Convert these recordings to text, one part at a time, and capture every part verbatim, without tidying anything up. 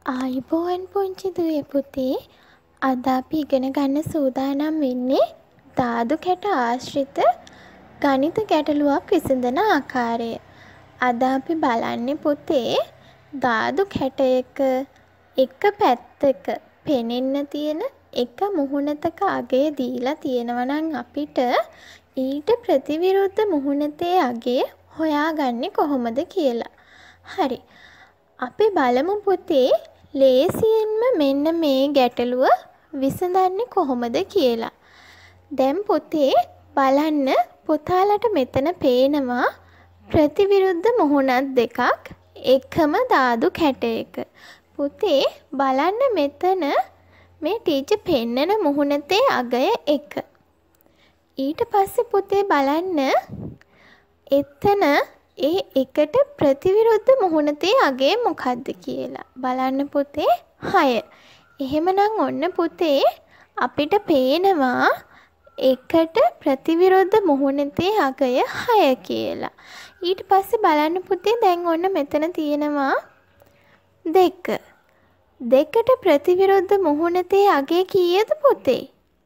ආයුබෝවන් පුංචි දුවේ පුතේ. අද අපි ඉගෙන ගන්න සූදානම් වෙන්නේ ධාතු කැට ආශ්‍රිත ගණිත ගැටලුවක් විසඳන ආකාරය. අද අපි බලන්නේ පුතේ ධාතු කැටයක එක පැත්තක පෙනෙන්න තියෙන එක මුහුණතක අගය දීලා තියෙනවා නම් අපිට ඊට ප්‍රතිවිරුද්ධ මුහුණතේ අගය හොයාගන්නේ කොහොමද කියලා. හරි. අපි බලමු පුතේ ලේසියෙන්ම මෙන්න මේ ගැටලුව විසඳන්නේ කොහොමද කියලා. දැන් පුතේ බලන්න පුතාලට මෙතන පේනවා ප්‍රතිවිරුද්ධ මුහුණත් දෙකක් එකම ධාතු කැටයක. පුතේ බලන්න මෙතන මේ ටීචර් පෙන්නන මුහුණතේ අගය එක. ඊට පස්සේ පුතේ බලන්න එතන ඒ එකට ප්‍රතිවිරුද්ධ මුහුණතේ අගය මොකක්ද කියලා. බලන්න පුතේ හය. එහෙමනම් ඔන්න පුතේ අපිට පේනවා එකට ප්‍රතිවිරුද්ධ මුහුණතේ අගය හය කියලා. ඊට පස්සේ බලන්න පුතේ දැන් ඔන්න මෙතන තියෙනවා දෙක. දෙකට ප්‍රතිවිරුද්ධ මුහුණතේ අගය කීයද පුතේ?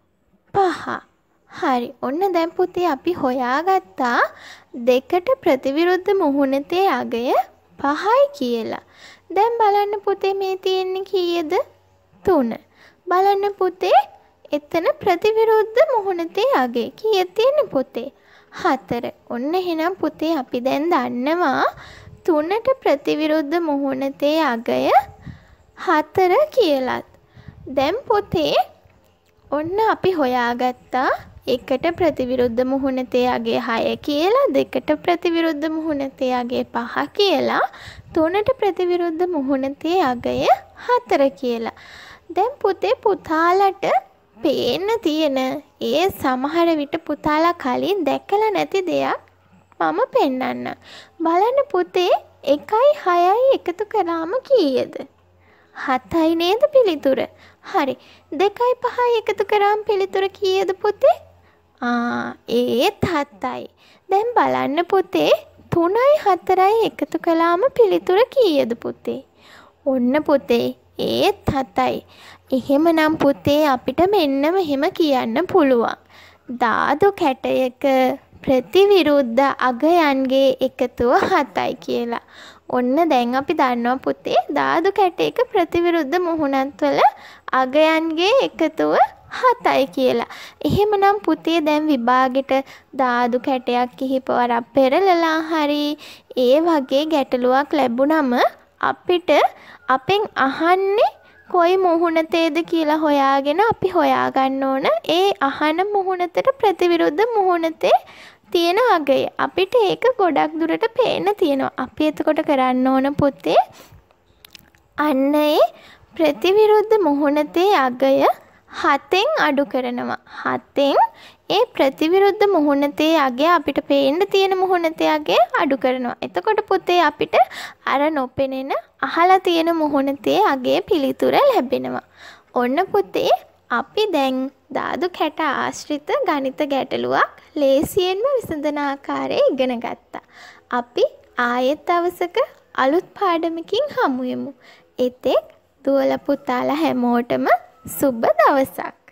පහ. හරි. ඔන්න දැන් පුතේ අපි හොයාගත්තා දෙකට ප්‍රතිවිරුද්ධ මුහුණතේ අගය පහයි කියලා. දැන් බලන්න පුතේ මේ තියෙන්නේ කීයද? තුන. බලන්න පුතේ එතන ප්‍රතිවිරුද්ධ මුහුණතේ අගය කීයද තියෙන්නේ පුතේ? හතර. ඔන්න එහෙනම් පුතේ අපි දැන් දන්නවා තුනට ප්‍රතිවිරුද්ධ මුහුණතේ අගය හතර කියලාත්. දැන් පුතේ ඔන්න අපි හොයාගත්තා එකට ප්‍රතිවිරුද්ධ මුහුණතේ අගය හය කියලා, දෙකට ප්‍රතිවිරුද්ධ මුහුණතේ අගය පහ කියලා, තුනට ප්‍රතිවිරුද්ධ මුහුණතේ අගය හතර කියලා. දැන් පුතේ පුතාලට පේන්න තියෙන ඒ සමහර විට පුතාලා කලින් දැකලා නැති දෙයක් මම පෙන්නන්න. බලන්න පුතේ එකයි හයයි එකතු කරාම කීයද? හතයි නේද පිළිතුර? හරි. දෙකයි පහයි එකතු කරාම පිළිතුර කීයද පුතේ? ආ ඒත් හතයි. දැන් බලන්න පුතේ තුනයි හතරයි එකතු කළාම පිළිතුර කීයද පුතේ? ඔන්න පුතේ ඒත් හතයි. එහෙමනම් පුතේ අපිට මෙන්න මෙහෙම කියන්න පුළුවන්. ධාතු කැටයක ප්‍රතිවිරුද්ධ අගයන්ගේ එකතුව හතයි කියලා. ඔන්න දැන් අපි දන්නවා පුතේ ධාතු කැටයක ප්‍රතිවිරුද්ධ මුහුණත්වල අගයන්ගේ එකතුව හතයි කියලා. එහෙමනම් පුතේ දැන් විභාගෙට ධාතු කැටයක් කිහිපවරක් පෙරලලා හරි ඒ වගේ ගැටලුවක් ලැබුණම අපිට අපෙන් අහන්නේ කොයි මුහුණතේද කියලා හොයාගෙන අපි හොයාගන්න ඕන ඒ අහන මුහුණතට ප්‍රතිවිරුද්ධ මුහුණතේ තියෙන අගය. අපිට ඒක ගොඩක් දුරට පේන්න තියෙනවා. අපි එතකොට කරන්න ඕන පුතේ අන්න ඒ ප්‍රතිවිරුද්ධ මුහුණතේ අගය හතෙන් අඩු කරනවා. හතෙන් ඒ ප්‍රතිවිරුද්ධ මුහුණතේ අගය අපිට පේන්න තියෙන මුහුණතේ අගය අඩු කරනවා. එතකොට පුතේ අපිට අර නොපෙනෙන අහලා තියෙන මුහුණතේ අගය පිළිතුර ලැබෙනවා. ඔන්න පුතේ අපි දැන් ධාතු කැට ආශ්‍රිත ගණිත ගැටලුවක් ලේසියෙන්ම විසඳන ආකාරය ඉගෙන ගත්තා. අපි ආයෙත් දවසක අලුත් පාඩමකින් හමු වෙමු. එතෙක් දුවලා පුතාලා හැමෝටම සුබ දවසක්.